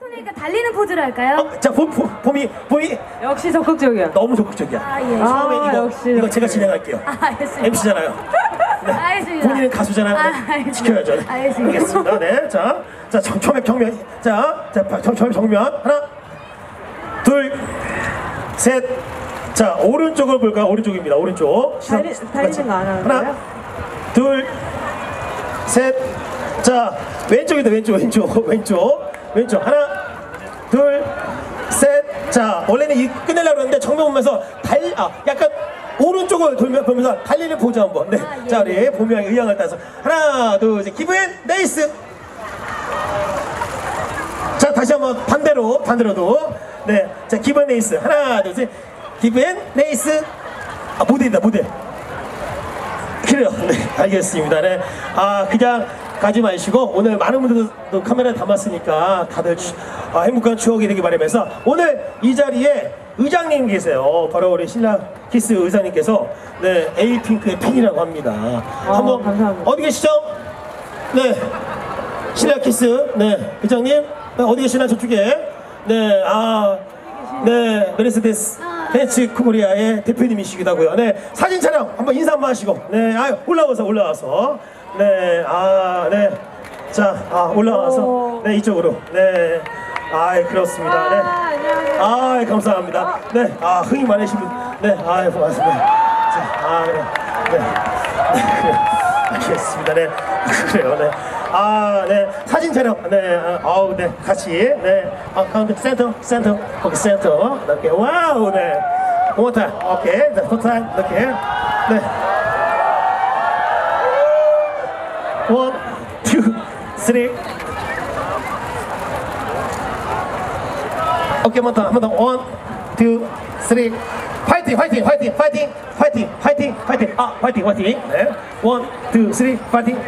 그러니까 달리는 포즈를 할까요? 자, 봄이 역시 적극적이야. 너무 적극적이야. 아, 예. 처음에 역시 이거 제가 진행할게요. 알겠습니다. MC잖아요. 네. 알겠습니다. 본인은 가수잖아요. 알겠습니다. 지켜야죠. 네. 알겠습니다. 네, 자, 정면. 정면. 하나, 둘, 셋. 자, 오른쪽을 볼까요? 오른쪽입니다. 오른쪽. 달리는 거 안 하는 하나, 거예요? 둘, 셋. 자, 왼쪽이다. 왼쪽. 하나, 둘, 셋. 자, 원래는 끝내려고 했는데 정면 보면서 약간 오른쪽을 보면서 달리는 포즈 한번. 네. 예. 자, 우리 봄이 형의 의향을 따라서 하나, 둘, 셋. 기브 앤 네이스. 자, 다시 한번 반대로도. 네. 자, 기브 앤 네이스. 하나, 둘, 셋. 기브 앤 네이스. 모델이다, 모델. 그래요. 네, 알겠습니다. 네. 그냥 가지 마시고 오늘 많은 분들도 카메라에 담았으니까 다들 행복한 추억이 되길 바라면서 오늘 이 자리에 의장님 계세요. 바로 우리 신라 키스 의장님께서 네, 에이핑크의 팬이라고 합니다. 한번 감사합니다. 어디 계시죠? 네, 신라 키스 네 의장님 어디 계시나 저쪽에 네, 네, 메르세데스 벤츠 코리아의 대표님이시기도 하고요. 네, 사진 촬영 한번 인사 한번 하시고 네, 올라와서 네, 네, 자, 올라와서 네, 이쪽으로 네, 그렇습니다. 네, 안녕하세요. 감사합니다. 네, 흥이 많으신 분, 네, 고맙습니다. 자, 그래, 네, 알겠습니다. 네, 그래요, 네. 네, 사진 촬영, 네, 네, 같이, 네, 가운데 센터, 거기 센터, 이렇게, 와우, 네, one time, 오케이, 자, two time, 이렇게, 네, 1, 2, 3, 오케이, 한번 더, 1, 2, 3, 화이팅! 화이팅! 네, 1, 2, 3, 파이팅!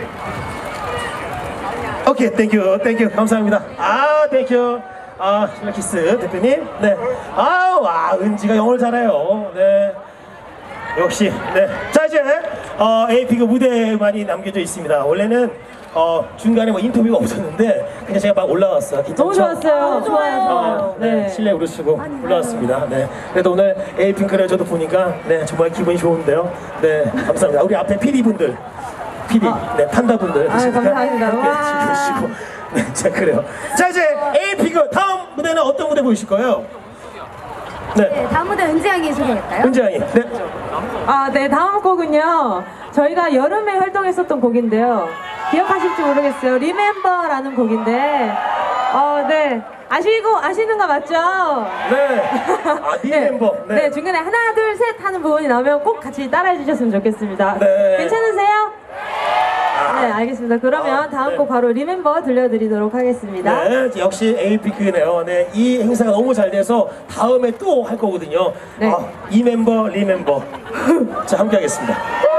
오케이, 땡큐, 감사합니다. 땡큐. 신라키스 대표님. 네. 은지가 영어를 잘해요. 네. 역시. 네. 자, 이제, 에이핑크 무대만이 남겨져 있습니다. 원래는, 중간에 뭐 인터뷰가 없었는데, 그냥 제가 막 올라왔어요. 너무 좋았어요. 좋아요. 네. 실내 우르시고 올라왔습니다. 네. 그래도 오늘 에이핑크를 저도 보니까, 네. 정말 기분이 좋은데요. 네. 감사합니다. 우리 앞에 PD분들. 네, 판다분들 감사합니다. 즐겨주시고 네, 자, 그래요. 자, 이제 에이핑크 다음 무대는 어떤 무대 보이실 거예요? 네, 다음 무대 은지 양이 소개할까요? 은지 양이. 네. 네, 다음 곡은요. 저희가 여름에 활동했었던 곡인데요. 기억하실지 모르겠어요. 리멤버라는 곡인데, 네. 아시는 거 맞죠? 네. 리멤버. 네. 네, 중간에 하나, 둘, 셋 하는 부분이 나오면 꼭 같이 따라해 주셨으면 좋겠습니다. 네. 괜찮으세요? 네, 알겠습니다. 그러면 다음 네. 곡 바로 리멤버 들려드리도록 하겠습니다. 네, 역시 에이핑크네요. 네, 이 행사가 너무 잘 돼서 다음에 또 할 거거든요. 네. 이 멤버, 리멤버. 자, 함께 하겠습니다.